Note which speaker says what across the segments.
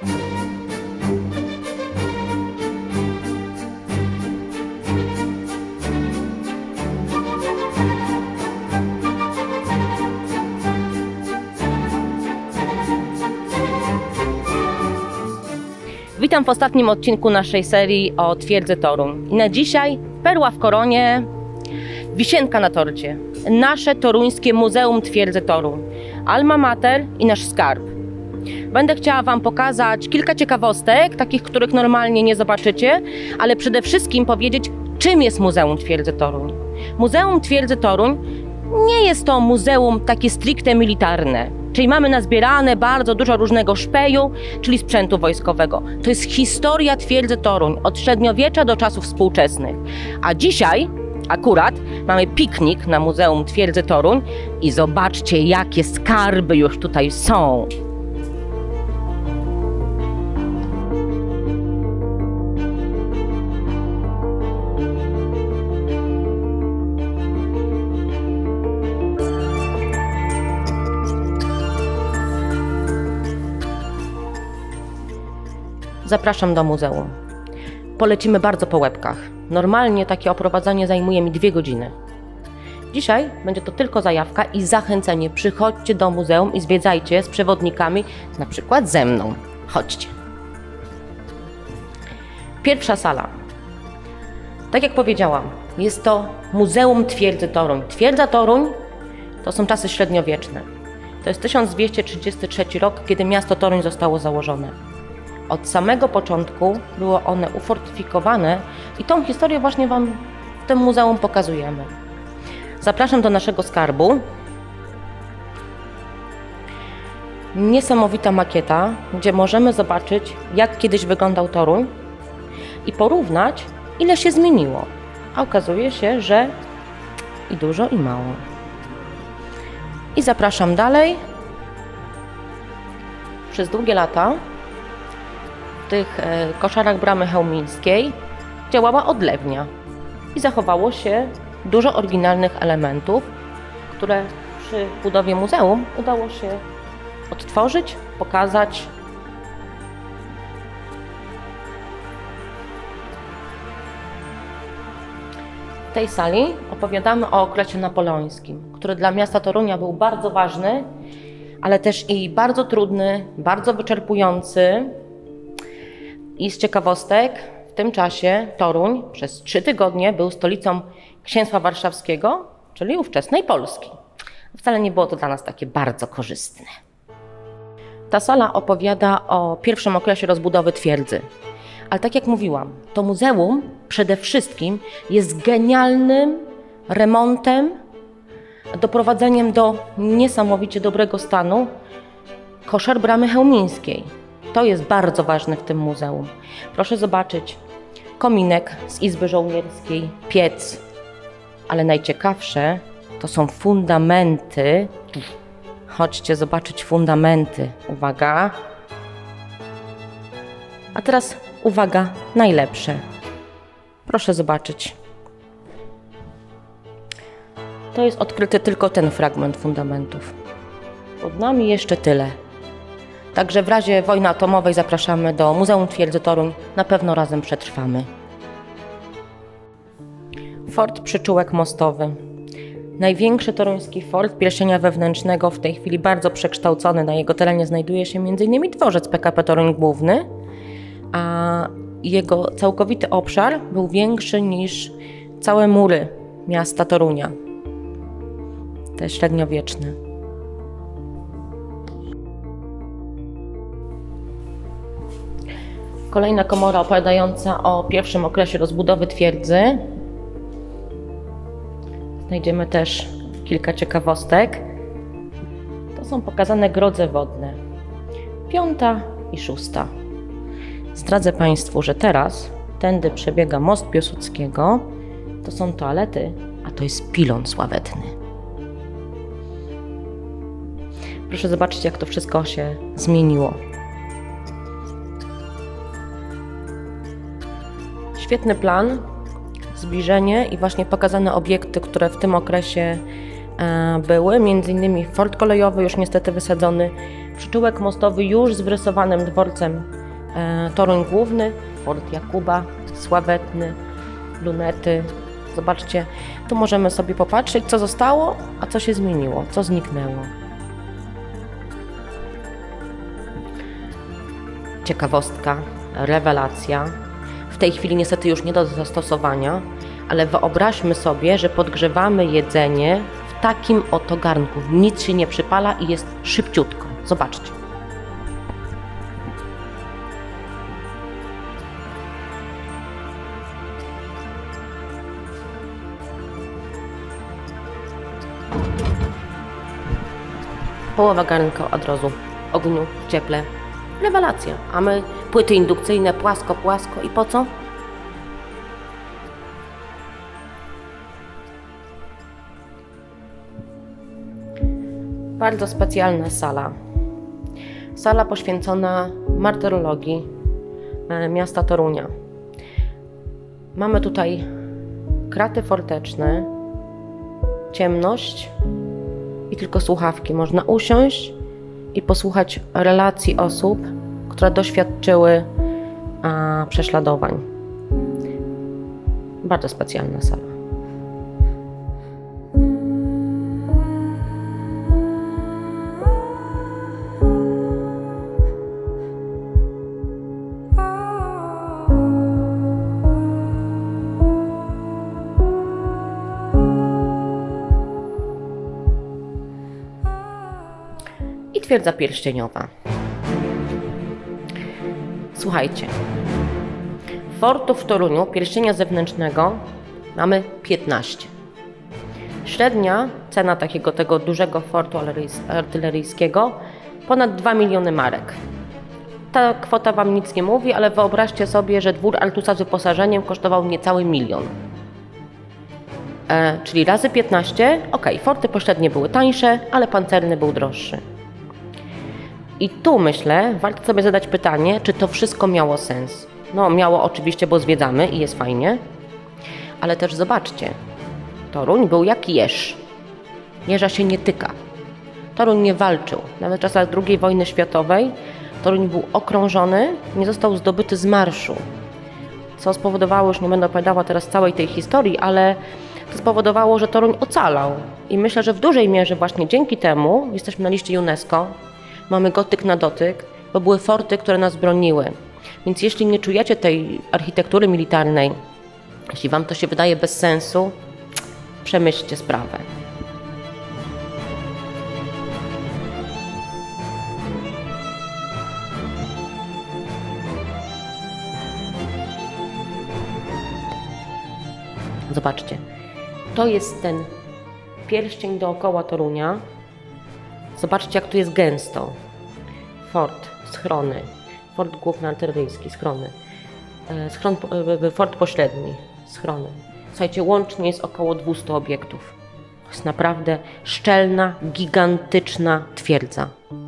Speaker 1: Witam w ostatnim odcinku naszej serii o Twierdzy Toruń. I na dzisiaj perła w koronie, wisienka na torcie. Nasze toruńskie Muzeum Twierdzy Toruń. Alma mater i nasz skarb. Będę chciała Wam pokazać kilka ciekawostek, takich, których normalnie nie zobaczycie, ale przede wszystkim powiedzieć, czym jest Muzeum Twierdzy Toruń. Muzeum Twierdzy Toruń nie jest to muzeum takie stricte militarne. Czyli mamy nazbierane bardzo dużo różnego szpeju, czyli sprzętu wojskowego. To jest historia Twierdzy Toruń od średniowiecza do czasów współczesnych. A dzisiaj akurat mamy piknik na Muzeum Twierdzy Toruń i zobaczcie, jakie skarby już tutaj są. Zapraszam do muzeum. Polecimy bardzo po łebkach. Normalnie takie oprowadzanie zajmuje mi 2 godziny. Dzisiaj będzie to tylko zajawka i zachęcenie. Przychodźcie do muzeum i zwiedzajcie z przewodnikami, na przykład ze mną. Chodźcie. Pierwsza sala. Tak jak powiedziałam, jest to Muzeum Twierdzy Toruń. Twierdza Toruń to są czasy średniowieczne. To jest 1233 rok, kiedy miasto Toruń zostało założone. Od samego początku było one ufortyfikowane i tą historię właśnie Wam w tym muzeum pokazujemy. Zapraszam do naszego skarbu. Niesamowita makieta, gdzie możemy zobaczyć, jak kiedyś wyglądał Toruń i porównać, ile się zmieniło. A okazuje się, że i dużo, i mało. I zapraszam dalej. Przez długie lata w tych koszarach bramy chełmińskiej działała odlewnia i zachowało się dużo oryginalnych elementów, które przy budowie muzeum udało się odtworzyć, pokazać. W tej sali opowiadamy o okresie napoleońskim, który dla miasta Torunia był bardzo ważny, ale też i bardzo trudny, bardzo wyczerpujący. I z ciekawostek, w tym czasie Toruń przez 3 tygodnie był stolicą Księstwa Warszawskiego, czyli ówczesnej Polski. Wcale nie było to dla nas takie bardzo korzystne. Ta sala opowiada o pierwszym okresie rozbudowy twierdzy. Ale tak jak mówiłam, to muzeum przede wszystkim jest genialnym remontem, doprowadzeniem do niesamowicie dobrego stanu koszar bramy chełmińskiej. To jest bardzo ważne w tym muzeum. Proszę zobaczyć kominek z izby żołnierskiej, piec, ale najciekawsze to są fundamenty. Chodźcie zobaczyć fundamenty. Uwaga. A teraz uwaga, najlepsze. Proszę zobaczyć. To jest odkryty tylko ten fragment fundamentów. Pod nami jeszcze tyle. Także w razie wojny atomowej zapraszamy do Muzeum Twierdzy Toruń. Na pewno razem przetrwamy. Fort Przyczółek Mostowy. Największy toruński fort pierścienia wewnętrznego, w tej chwili bardzo przekształcony. Na jego terenie znajduje się m.in. dworzec PKP Toruń Główny, a jego całkowity obszar był większy niż całe mury miasta Torunia. Te średniowieczne. Kolejna komora opowiadająca o pierwszym okresie rozbudowy twierdzy. Znajdziemy też kilka ciekawostek. To są pokazane grodze wodne. 5. i 6. Zdradzę Państwu, że teraz tędy przebiega most Piłsudskiego. To są toalety, a to jest pilon sławetny. Proszę zobaczyć, jak to wszystko się zmieniło. Świetny plan, zbliżenie i właśnie pokazane obiekty, które w tym okresie były, m.in. fort kolejowy już niestety wysadzony, przyczółek mostowy już z wyrysowanym dworcem Toruń Główny, fort Jakuba, sławetny, lunety. Zobaczcie, tu możemy sobie popatrzeć, co zostało, a co się zmieniło, co zniknęło. Ciekawostka, rewelacja. W tej chwili niestety już nie do zastosowania, ale wyobraźmy sobie, że podgrzewamy jedzenie w takim oto garnku. Nic się nie przypala i jest szybciutko. Zobaczcie. Połowa garnka od razu w ogniu, w cieple. Rewelacja. A my płyty indukcyjne, płasko i po co? Bardzo specjalna sala. Sala poświęcona martyrologii miasta Torunia. Mamy tutaj kraty forteczne, ciemność i tylko słuchawki. Można usiąść i posłuchać relacji osób, które doświadczyły prześladowań. Bardzo specjalna sala. I twierdza pierścieniowa. Słuchajcie, fortów w Toruniu, pierścienia zewnętrznego mamy 15. Średnia cena tego dużego fortu artyleryjskiego ponad 2 miliony marek. Ta kwota Wam nic nie mówi, ale wyobraźcie sobie, że dwór Artusa z wyposażeniem kosztował niecały 1 milion. Czyli razy 15, forty pośrednie były tańsze, ale pancerny był droższy. I tu myślę, warto sobie zadać pytanie, czy to wszystko miało sens. No miało oczywiście, bo zwiedzamy i jest fajnie, ale też zobaczcie, Toruń był jak jeż. Jeża się nie tyka. Toruń nie walczył. Nawet w czasach II wojny światowej Toruń był okrążony, nie został zdobyty z marszu. Co spowodowało, już nie będę opowiadała teraz całej tej historii, ale to spowodowało, że Toruń ocalał. I myślę, że w dużej mierze właśnie dzięki temu jesteśmy na liście UNESCO. Mamy gotyk na dotyk, bo były forty, które nas broniły. Więc jeśli nie czujecie tej architektury militarnej, jeśli Wam to się wydaje bez sensu, przemyślcie sprawę. Zobaczcie, to jest ten pierścień dookoła Torunia. Zobaczcie, jak tu jest gęsto. Fort, schrony, fort główny artyleryjski, schrony, fort pośredni, schrony. Słuchajcie, łącznie jest około 200 obiektów. To jest naprawdę szczelna, gigantyczna twierdza.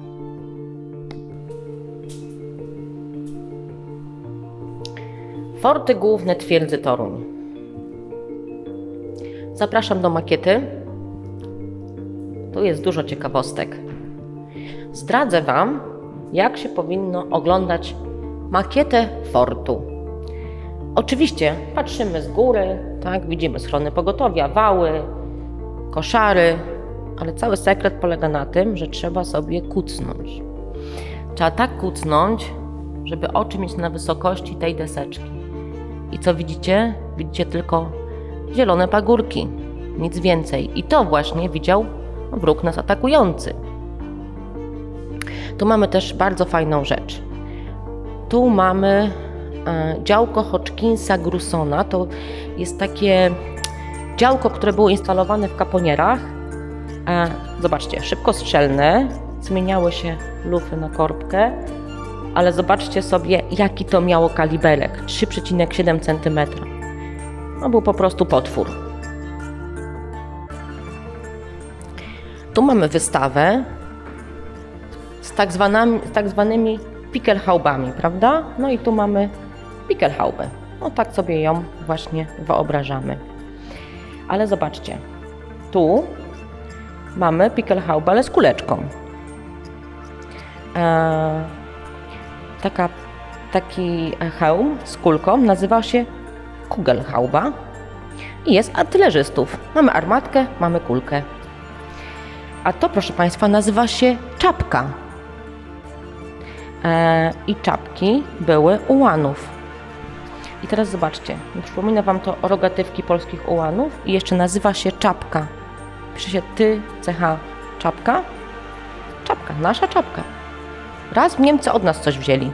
Speaker 1: Forty główne twierdzy Toruń. Zapraszam do makiety. Tu jest dużo ciekawostek. Zdradzę Wam, jak się powinno oglądać makietę fortu. Oczywiście patrzymy z góry, tak, widzimy schrony pogotowia, wały, koszary, ale cały sekret polega na tym, że trzeba sobie kucnąć. Trzeba tak kucnąć, żeby oczy mieć na wysokości tej deseczki. I co widzicie? Widzicie tylko zielone pagórki, nic więcej. I to właśnie widział wróg nas atakujący. Tu mamy też bardzo fajną rzecz. Tu mamy działko Hodgkinsa Grussona. To jest takie działko, które było instalowane w kaponierach. Zobaczcie, szybkostrzelne, zmieniały się lufy na korbkę, ale zobaczcie sobie, jaki to miało kaliberek, 3,7 cm. No był po prostu potwór. Tu mamy wystawę z tak zwanymi Pickelhaubami, prawda? No i tu mamy Pickelhaubę. No tak sobie ją właśnie wyobrażamy. Ale zobaczcie, tu mamy Pickelhaube, ale z kuleczką. Taki hełm z kulką nazywa się Kugelhaube i jest artylerzystów. Mamy armatkę, mamy kulkę. A to, proszę Państwa, nazywa się czapka. I czapki były ułanów. I teraz zobaczcie, przypomina Wam to rogatywki polskich ułanów i jeszcze nazywa się czapka. Pisze się CH czapka. Czapka, nasza czapka. Raz Niemcy od nas coś wzięli.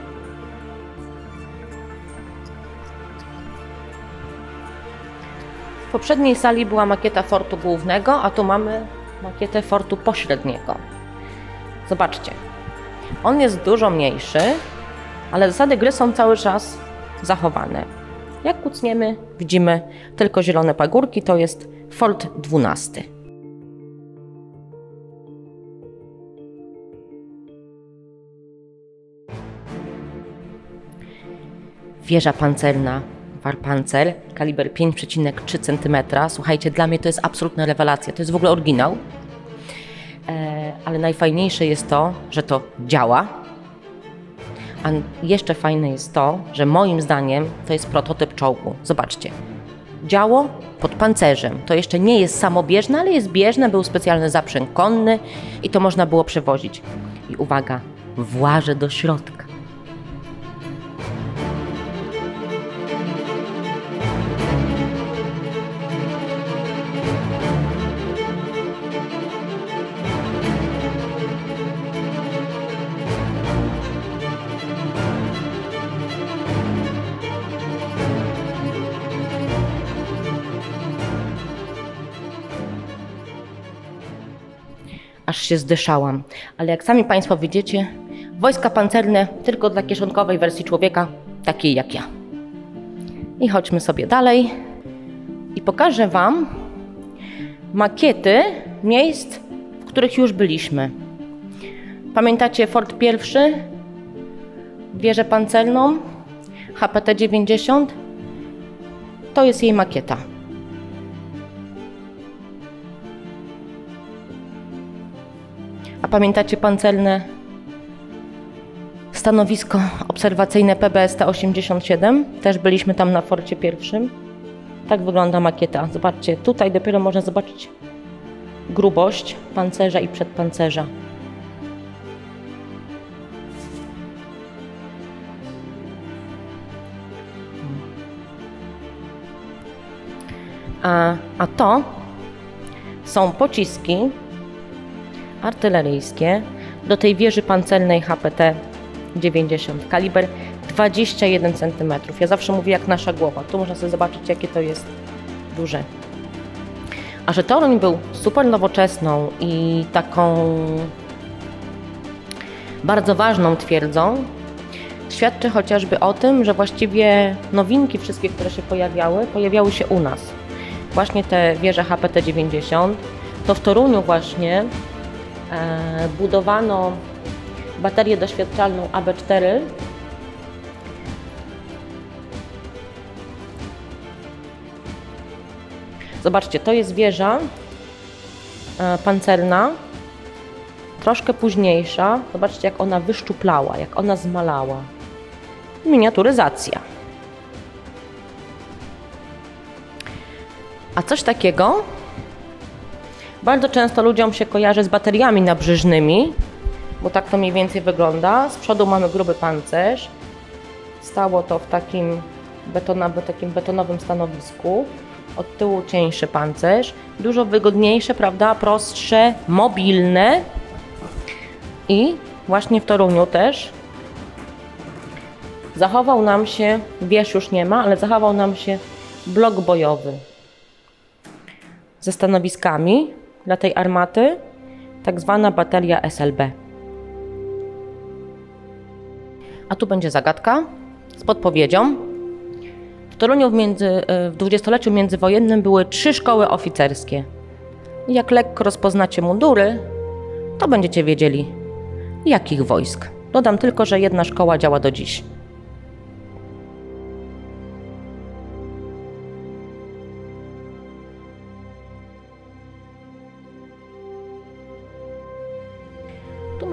Speaker 1: W poprzedniej sali była makieta fortu głównego, a tu mamy makietę fortu pośredniego. Zobaczcie, on jest dużo mniejszy, ale zasady gry są cały czas zachowane. Jak kucniemy, widzimy tylko zielone pagórki, to jest fort 12. Wieża pancerna Warpanzer, kaliber 5,3 cm. Słuchajcie, dla mnie to jest absolutna rewelacja. To jest w ogóle oryginał. Ale najfajniejsze jest to, że to działa. A jeszcze fajne jest to, że moim zdaniem to jest prototyp czołgu. Zobaczcie. Działo pod pancerzem. To jeszcze nie jest samobieżne, ale jest bieżne. Był specjalny zaprzęg konny i to można było przewozić. I uwaga, włażę do środka. Aż się zdyszałam. Ale jak sami Państwo widzicie, wojska pancerne tylko dla kieszonkowej wersji człowieka, takiej jak ja. I chodźmy sobie dalej i pokażę Wam makiety miejsc, w których już byliśmy. Pamiętacie Fort I, wieżę pancerną, HPT-90? To jest jej makieta. A pamiętacie pancerne stanowisko obserwacyjne PBST-87? Też byliśmy tam na Forcie I. Tak wygląda makieta. Zobaczcie, tutaj dopiero można zobaczyć grubość pancerza i przedpancerza. A to są pociski artyleryjskie do tej wieży pancernej HPT-90, kaliber 21 cm. Ja zawsze mówię jak nasza głowa. Tu można sobie zobaczyć, jakie to jest duże. A że Toruń był super nowoczesną i taką bardzo ważną twierdzą, świadczy chociażby o tym, że właściwie nowinki wszystkie, które się pojawiały się u nas. Właśnie te wieże HPT-90, to w Toruniu właśnie budowano baterię doświadczalną AB4. Zobaczcie, to jest wieża pancerna, troszkę późniejsza. Zobaczcie, jak ona wyszczuplała, jak ona zmalała. Miniaturyzacja. A coś takiego bardzo często ludziom się kojarzy z bateriami nabrzeżnymi, bo tak to mniej więcej wygląda. Z przodu mamy gruby pancerz. Stało to w takim betonowym stanowisku. Od tyłu cieńszy pancerz. Dużo wygodniejsze, prawda? Prostsze, mobilne. I właśnie w Toruniu też zachował nam się, wież już nie ma, ale zachował nam się blok bojowy ze stanowiskami dla tej armaty, tak zwana bateria SLB. A tu będzie zagadka z podpowiedzią. W Toruniu w dwudziestoleciu międzywojennym były 3 szkoły oficerskie. Jak lekko rozpoznacie mundury, to będziecie wiedzieli, jakich wojsk. Dodam tylko, że jedna szkoła działa do dziś.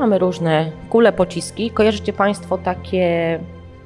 Speaker 1: mamy różne kule, pociski. Kojarzycie Państwo takie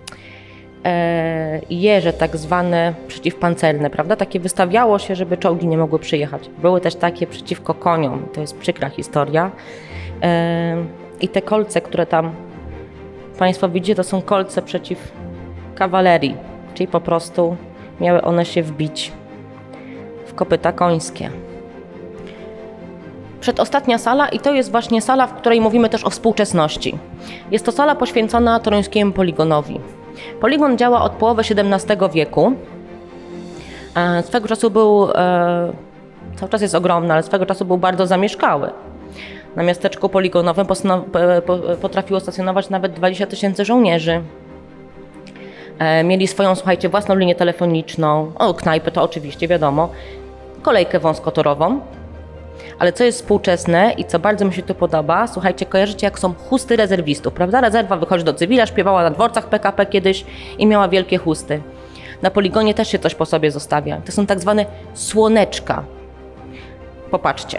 Speaker 1: jeże tak zwane przeciwpancerne, prawda? Takie wystawiało się, żeby czołgi nie mogły przyjechać. Były też takie przeciwko koniom, to jest przykra historia. I te kolce, które tam Państwo widzicie, to są kolce przeciw kawalerii, czyli po prostu miały one się wbić w kopyta końskie. Przedostatnia sala i to jest właśnie sala, w której mówimy też o współczesności. Jest to sala poświęcona toruńskiemu poligonowi. Poligon działa od połowy XVII wieku. Swego czasu był, cały czas jest ogromny, ale swego czasu był bardzo zamieszkały. Na miasteczku poligonowym potrafiło stacjonować nawet 20 000 żołnierzy. Mieli swoją, słuchajcie, własną linię telefoniczną, knajpę to oczywiście, wiadomo, kolejkę wąskotorową. Ale co jest współczesne i co bardzo mi się tu podoba, słuchajcie, kojarzycie jak są chusty rezerwistów, prawda? Rezerwa wychodzi do cywila, śpiewała na dworcach PKP kiedyś i miała wielkie chusty. Na poligonie też się coś po sobie zostawia. To są tak zwane słoneczka. Popatrzcie.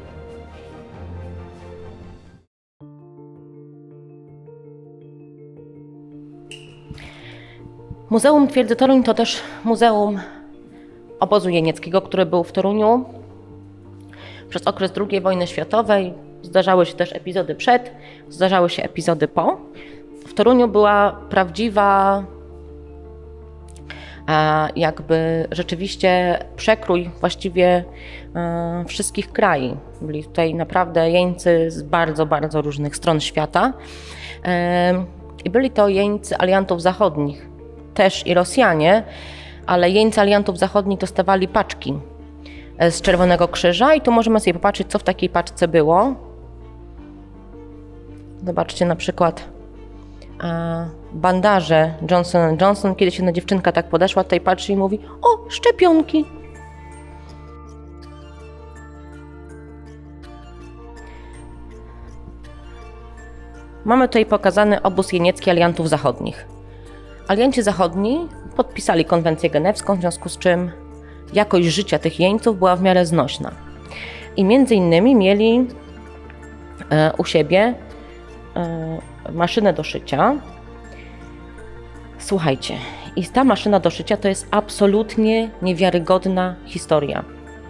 Speaker 1: Muzeum Twierdzy Toruń to też muzeum obozu jenieckiego, który był w Toruniu przez okres II wojny światowej. Zdarzały się też epizody przed, zdarzały się epizody po. W Toruniu była prawdziwa jakby rzeczywiście przekrój właściwie wszystkich krajów. Byli tutaj naprawdę jeńcy z bardzo, bardzo różnych stron świata. I byli to jeńcy aliantów zachodnich, też i Rosjanie, ale jeńcy aliantów zachodnich dostawali paczki z Czerwonego Krzyża i tu możemy sobie popatrzeć, co w takiej paczce było. Zobaczcie na przykład bandaże Johnson & Johnson. Kiedyś jedna dziewczynka tak podeszła, tutaj patrzy i mówi: o, szczepionki. Mamy tutaj pokazany obóz jeniecki aliantów zachodnich. Alianci zachodni podpisali konwencję genewską, w związku z czym jakość życia tych jeńców była w miarę znośna. I między innymi mieli u siebie maszynę do szycia. Słuchajcie, i ta maszyna do szycia to jest absolutnie niewiarygodna historia.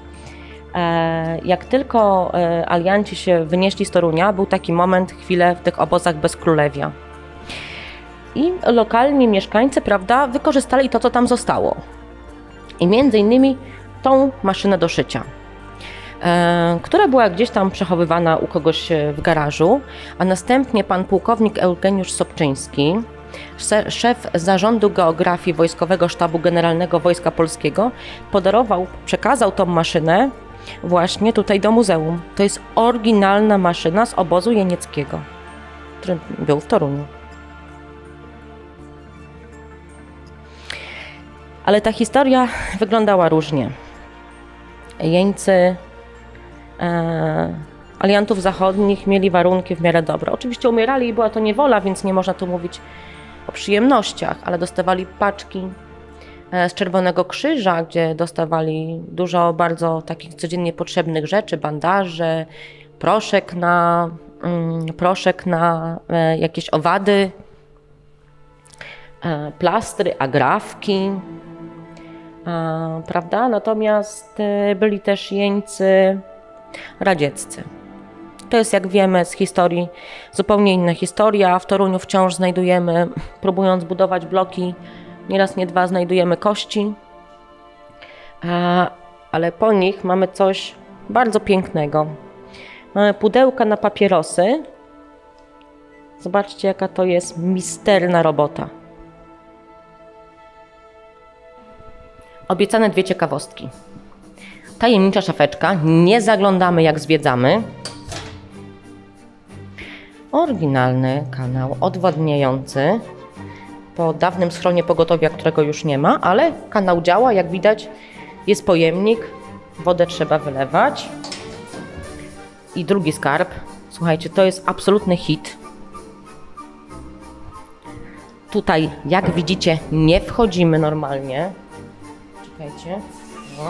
Speaker 1: Jak tylko alianci się wynieśli z Torunia, był taki moment, chwilę w tych obozach bezkrólewia. I lokalni mieszkańcy, prawda, wykorzystali to, co tam zostało. I między innymi tą maszynę do szycia, która była gdzieś tam przechowywana u kogoś w garażu, a następnie pan pułkownik Eugeniusz Sobczyński, szef Zarządu Geografii Wojskowego Sztabu Generalnego Wojska Polskiego, przekazał tą maszynę właśnie tutaj do muzeum. To jest oryginalna maszyna z obozu jenieckiego, który był w Toruniu. Ale ta historia wyglądała różnie. Jeńcy aliantów zachodnich mieli warunki w miarę dobre. Oczywiście umierali i była to niewola, więc nie można tu mówić o przyjemnościach, ale dostawali paczki z Czerwonego Krzyża, gdzie dostawali dużo bardzo takich codziennie potrzebnych rzeczy, bandaże, proszek na jakieś owady, plastry, agrafki, prawda? Natomiast byli też jeńcy radzieccy. To jest, jak wiemy z historii, zupełnie inna historia. W Toruniu wciąż znajdujemy, próbując budować bloki, nieraz nie dwa, znajdujemy kości, ale po nich mamy coś bardzo pięknego. Mamy pudełka na papierosy. Zobaczcie, jaka to jest misterna robota. Obiecane dwie ciekawostki. Tajemnicza szafeczka, nie zaglądamy jak zwiedzamy. Oryginalny kanał odwadniający po dawnym schronie pogotowia, którego już nie ma, ale kanał działa, jak widać jest pojemnik, wodę trzeba wylewać. I drugi skarb, słuchajcie, to jest absolutny hit. Tutaj, jak widzicie, nie wchodzimy normalnie. Czekajcie. No.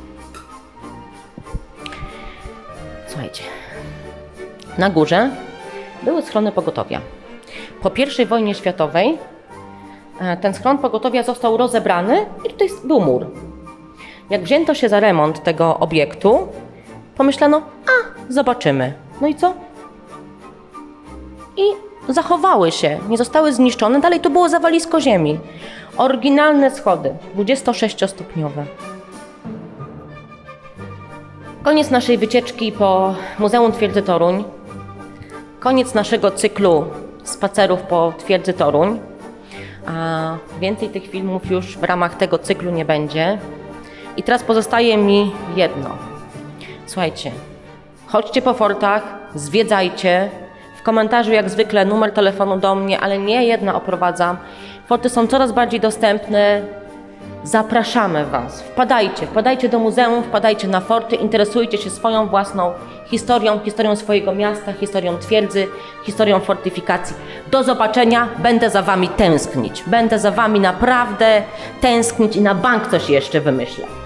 Speaker 1: Słuchajcie. Na górze były schrony pogotowia. Po I wojnie światowej ten schron pogotowia został rozebrany i tutaj był mur. Jak wzięto się za remont tego obiektu, pomyślano, zobaczymy. No i co? I zachowały się, nie zostały zniszczone, dalej to było zawalisko ziemi. Oryginalne schody, 26-stopniowe. Koniec naszej wycieczki po Muzeum Twierdzy Toruń. Koniec naszego cyklu spacerów po Twierdzy Toruń. A więcej tych filmów już w ramach tego cyklu nie będzie. I teraz pozostaje mi jedno. Słuchajcie, chodźcie po fortach, zwiedzajcie. W komentarzu jak zwykle numer telefonu do mnie, ale nie jedna oprowadzam. Forty są coraz bardziej dostępne. Zapraszamy Was. Wpadajcie do muzeum, wpadajcie na forty, interesujcie się swoją własną historią, historią swojego miasta, historią twierdzy, historią fortyfikacji. Do zobaczenia, będę za Wami tęsknić. Będę za Wami naprawdę tęsknić i na bank coś jeszcze wymyślę.